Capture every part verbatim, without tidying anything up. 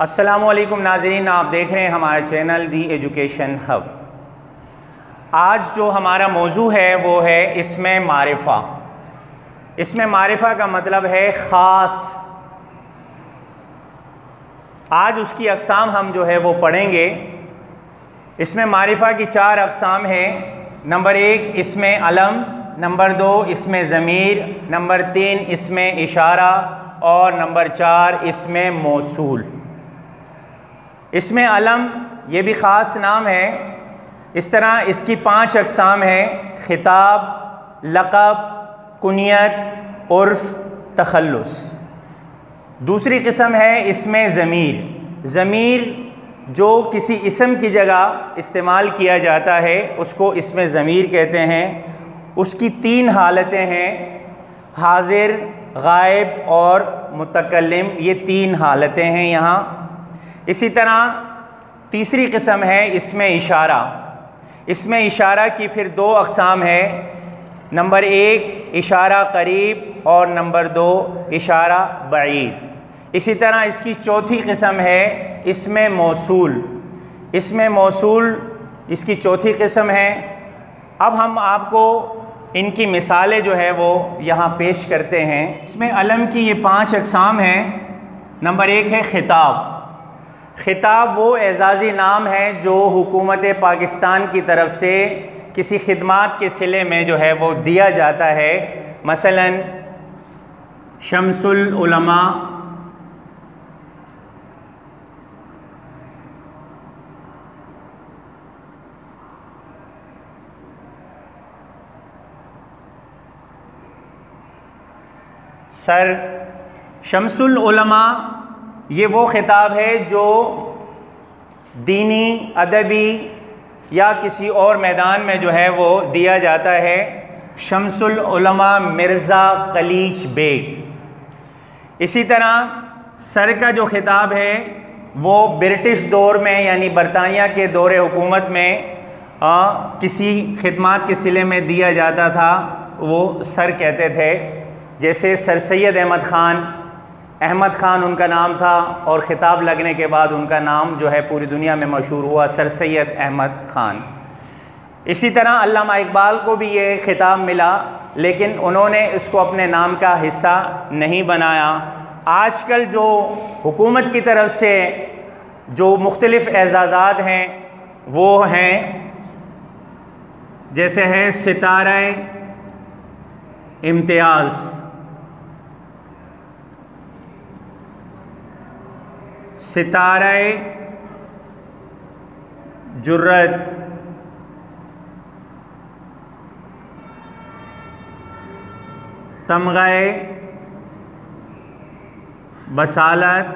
अस्सलामुअलैकुम नाज़रीन, आप देख रहे हैं हमारा चैनल दी एजुकेशन हब। आज जो हमारा मौजू है वो है इसमें मारिफा। इसमें मारिफा का मतलब है ख़ास। आज उसकी अक़साम हम जो है वो पढ़ेंगे। इसमें मारिफा की चार अक़साम हैं। नंबर एक इसमें अलम, नंबर दो इसमें ज़मीर, नंबर तीन इसमें इशारा और नंबर चार इसमें मौसूल। इसमें अलम ये भी ख़ास नाम है। इस तरह इसकी पांच अक़साम हैं: ख़िताब, लक़ब, कुनियत, उर्फ़, तख़ल्लुस। दूसरी किस्म है इसमें ज़मीर। ज़मीर जो किसी इसम की जगह इस्तेमाल किया जाता है उसको इसमें ज़मीर कहते हैं। उसकी तीन हालतें हैं: हाज़िर, गायब और मुतकल्लिम। ये तीन हालतें हैं यहाँ। इसी तरह तीसरी किस्म है इसमें इशारा। इसमें इशारा की फिर दो अक़साम है। नंबर एक इशारा करीब और नंबर दो इशारा बईद। इसी तरह इसकी चौथी किस्म है इसमें मौसूल। इसमें मौसूल इसकी चौथी किस्म है। अब हम आपको इनकी मिसालें जो है वो यहाँ पेश करते हैं। इसमें अलम की ये पांच अक़साम हैं। नंबर एक है ख़िताब। ख़िताब वो एज़ाज़ी नाम है जो हुकूमत पाकिस्तान की तरफ से किसी खिदमात के सिले में जो है वो दिया जाता है। मसलन शम्सुल उलमा, सर शम्सुल उलमा ये वो ख़िताब है जो दीनी, अदबी या किसी और मैदान में जो है वो दिया जाता है। शम्सुल उलमा मिर्ज़ा कलीच बेग। इसी तरह सर का जो ख़िताब है वो ब्रिटिश दौर में यानी बरतानिया के दौरे हुकूमत में आ, किसी खिदमात के सिले में दिया जाता था, वो सर कहते थे। जैसे सर सैयद अहमद ख़ान, अहमद ख़ान उनका नाम था और ख़िताब लगने के बाद उनका नाम जो है पूरी दुनिया में मशहूर हुआ, सर सैयद अहमद ख़ान। इसी तरह अल्लामा इकबाल को भी ये ख़िताब मिला, लेकिन उन्होंने इसको अपने नाम का हिस्सा नहीं बनाया। आजकल जो हुकूमत की तरफ से जो मुख्तलिफ़ एज़ाज़ात हैं वो हैं, जैसे है सितारा इम्तियाज़, सितारा जुर्रत, तमग़े बसालत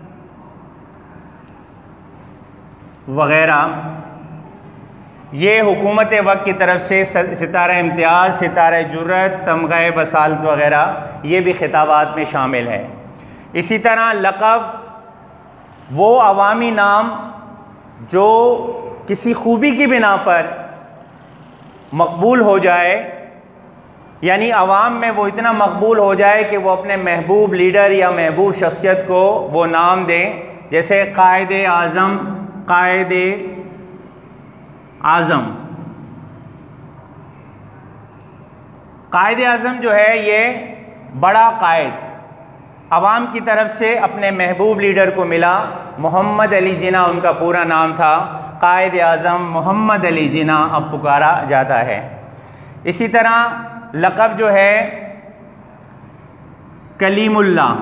वग़ैरह। ये हुकूमत वक्त की तरफ से सितारा इम्तियाज़, सितारा जुर्रत, तमग़े बसालत वग़ैरह ये भी ख़िताबात में शामिल है। इसी तरह लक़ब वो अवामी नाम जो किसी खूबी की बिना पर मकबूल हो जाए, यानी अवाम में वो इतना मकबूल हो जाए कि वो अपने महबूब लीडर या महबूब शख्सियत को वो नाम दें। जैसे कायदे आज़म, कायदे आज़म। कायदे आज़म जो है ये बड़ा कायद अवाम की तरफ से अपने महबूब लीडर को मिला। मोहम्मद अली जिन्ना उनका पूरा नाम था। कायद आज़म मोहम्मद अली जिन्ना अब पुकारा जाता है। इसी तरह लक़ब जो है कलीमुल्लाह।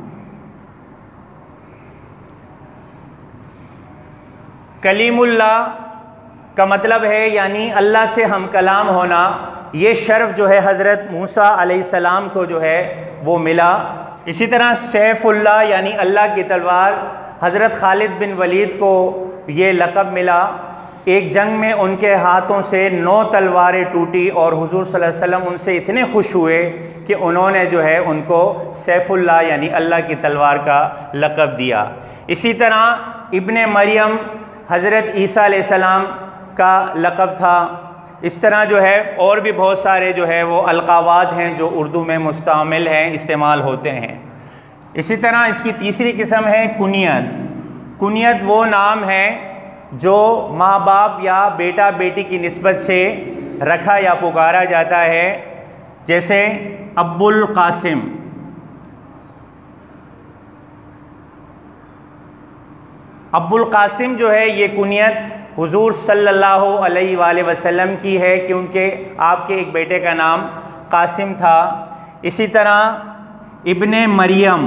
कलीमुल्लाह का मतलब है यानी अल्लाह से हम कलाम होना। ये शर्फ़ जो है हज़रत मूसा अलैहिस्सलाम को जो है वो मिला। इसी तरह सैफ़ुल्लाह यानी अल्लाह की तलवार, हज़रत खालिद बिन वलीद को ये लक़ब मिला। एक जंग में उनके हाथों से नौ तलवारें टूटी और हुज़ूर सल्लल्लाहु अलैहि वसल्लम उनसे इतने खुश हुए कि उन्होंने जो है उनको सैफ़ुल्लाह यानी अल्लाह की तलवार का लक़ब दिया। इसी तरह इब्ने मरियम हज़रत ईसा अलैहिस्सलाम का लक़ब था। इस तरह जो है और भी बहुत सारे जो है वो अलक़ावात हैं जो उर्दू में मुस्तअमल हैं, इस्तेमाल होते हैं। इसी तरह इसकी तीसरी किस्म है कुनियत। कुनियत वो नाम है जो माँ बाप या बेटा बेटी की निस्बत से रखा या पुकारा जाता है, जैसे अब्बुल कासिम। अब्बुल कासिम जो है ये कुनियत हुजूर सल्लल्लाहु अलैहि वसल्लम की है, क्योंकि आपके एक बेटे का नाम कासिम था। इसी तरह इब्ने मरियम,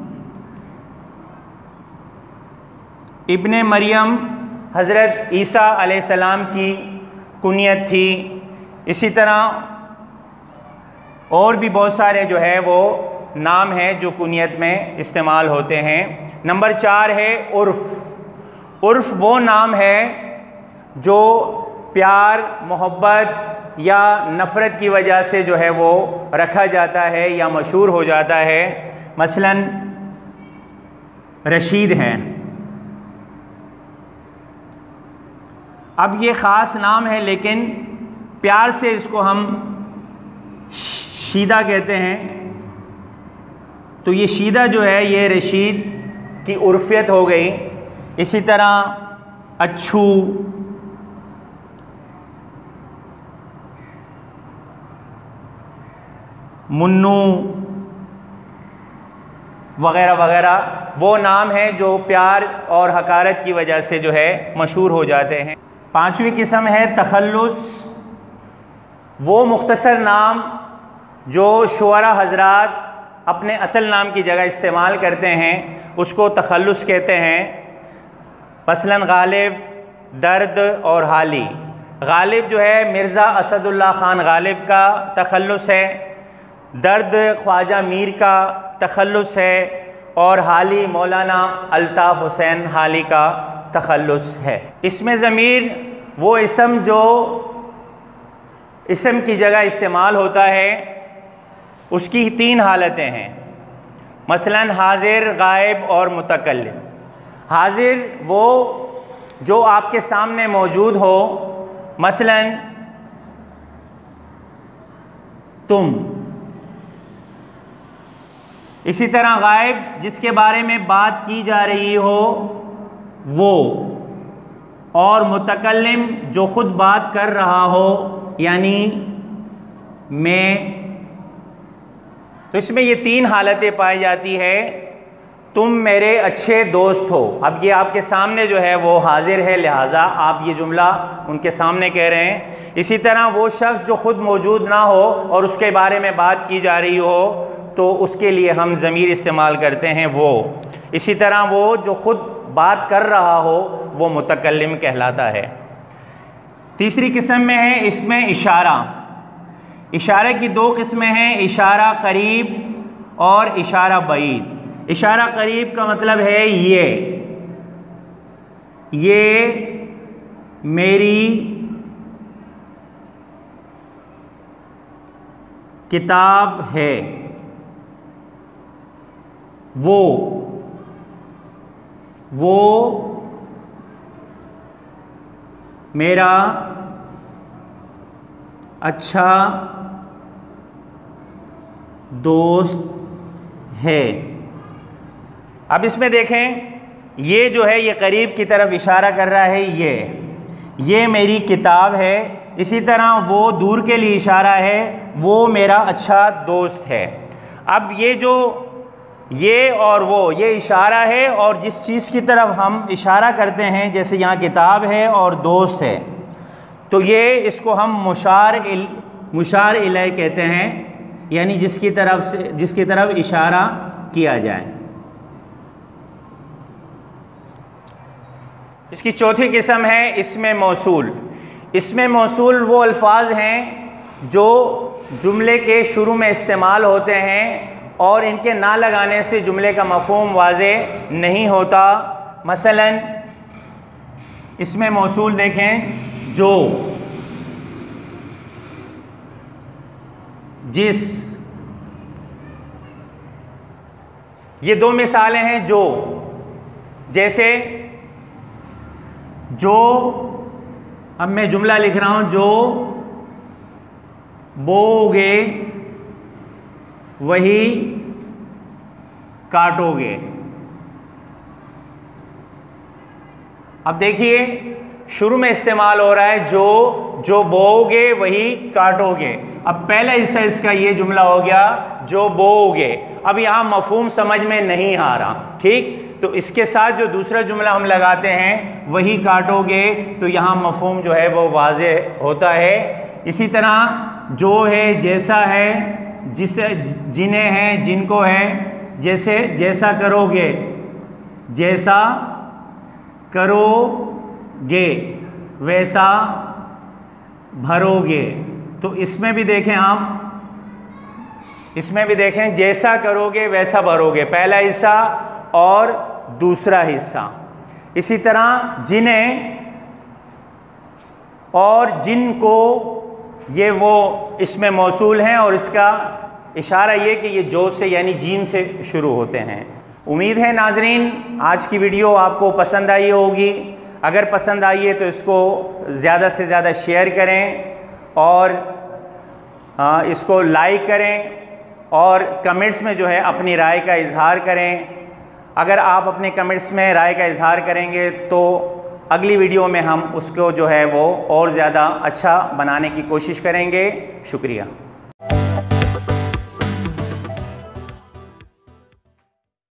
इब्ने मरियम हज़रत ईसा अलैहिस्सलाम की कुनियत थी। इसी तरह और भी बहुत सारे जो है वो नाम हैं जो कुनियत में इस्तेमाल होते हैं। नंबर चार है उर्फ़। उर्फ़ वो नाम है जो प्यार, मोहब्बत या नफ़रत की वजह से जो है वो रखा जाता है या मशहूर हो जाता है। मसलन रशीद हैं। अब ये ख़ास नाम है, लेकिन प्यार से इसको हम शीदा कहते हैं। तो ये शीदा जो है ये रशीद की उर्फियत हो गई। इसी तरह अच्छू, मुन्नू वग़ैरह वग़ैरह वो नाम हैं जो प्यार और हकारत की वजह से जो है मशहूर हो जाते हैं। पांचवी किस्म है तखल्लुस। वो मुख्तसर नाम जो शुअरा हज़रात अपने असल नाम की जगह इस्तेमाल करते हैं उसको तखल्लुस कहते हैं। मसलन गालिब, दर्द और हाली। गालिब जो है मिर्ज़ा असदुल्ला ख़ान गालिब का तखल्लुस है। दर्द ख्वाजा मीर का तखल्लुस है। और हाली मौलाना अल्ताफ़ हुसैन हाली का तखल्लुस है। इसमें ज़मीर वो इसम जो इसम की जगह इस्तेमाल होता है उसकी तीन हालतें हैं। मसलन हाजिर, गायब और मुतकल्लिम। हाजिर वो जो आपके सामने मौजूद हो, मसलन तुम। इसी तरह गायब जिसके बारे में बात की जा रही हो वो। और मुतकल्लिम जो ख़ुद बात कर रहा हो, यानी मैं। तो इसमें ये तीन हालतें पाई जाती है। तुम मेरे अच्छे दोस्त हो। अब ये आपके सामने जो है वो हाजिर है, लिहाजा आप ये जुमला उनके सामने कह रहे हैं। इसी तरह वो शख्स जो ख़ुद मौजूद ना हो और उसके बारे में बात की जा रही हो तो उसके लिए हम ज़मीर इस्तेमाल करते हैं वो। इसी तरह वो जो ख़ुद बात कर रहा हो वो मुतकल्लिम कहलाता है। तीसरी किस्म में है इसमें इशारा। इशारे की दो किस्में हैं, इशारा करीब और इशारा बईद। इशारा करीब का मतलब है ये ये मेरी किताब है। वो वो मेरा अच्छा दोस्त है। अब इसमें देखें ये जो है ये करीब की तरफ इशारा कर रहा है। ये ये मेरी किताब है। इसी तरह वो दूर के लिए इशारा है, वो मेरा अच्छा दोस्त है। अब ये जो ये और वो ये इशारा है, और जिस चीज़ की तरफ हम इशारा करते हैं जैसे यहाँ किताब है और दोस्त है, तो ये इसको हम मुशार इल मुशार इलैह कहते हैं, यानी जिसकी तरफ से जिसकी तरफ इशारा किया जाए। इसकी चौथी किस्म है इसमें मौसूल। इसमें मौसूल वो अल्फाज हैं जो जुमले के शुरू में इस्तेमाल होते हैं और इनके ना लगाने से जुमले का मफ़हूम वाज़े नहीं होता। मसलन इसमें मौसूल देखें, जो, जिस। ये दो मिसालें हैं जो, जैसे जो, अब मैं जुमला लिख रहा हूं, जो बोओगे वही काटोगे। अब देखिए शुरू में इस्तेमाल हो रहा है जो जो बोओगे वही काटोगे। अब पहला हिस्सा इसका ये जुमला हो गया जो बोओगे। अब यहाँ मफहूम समझ में नहीं आ रहा, ठीक, तो इसके साथ जो दूसरा जुमला हम लगाते हैं वही काटोगे, तो यहाँ मफहूम जो है वो वाज़े होता है। इसी तरह जो है जैसा है, जिसे जिन्हें है जिनको है, जैसे जैसा करोगे जैसा करोगे वैसा भरोगे। तो इसमें भी देखें आप, इसमें भी देखें जैसा करोगे वैसा भरोगे, पहला हिस्सा और दूसरा हिस्सा। इसी तरह जिन्हें और जिनको, ये वो इसमें मौसूल हैं और इसका इशारा ये कि ये जो से यानी जीम से शुरू होते हैं। उम्मीद है नाजरीन आज की वीडियो आपको पसंद आई होगी। अगर पसंद आई है तो इसको ज़्यादा से ज़्यादा शेयर करें और आ, इसको लाइक करें और कमेंट्स में जो है अपनी राय का इजहार करें। अगर आप अपने कमेंट्स में राय का इजहार करेंगे तो अगली वीडियो में हम उसको जो है वो और ज़्यादा अच्छा बनाने की कोशिश करेंगे। शुक्रिया।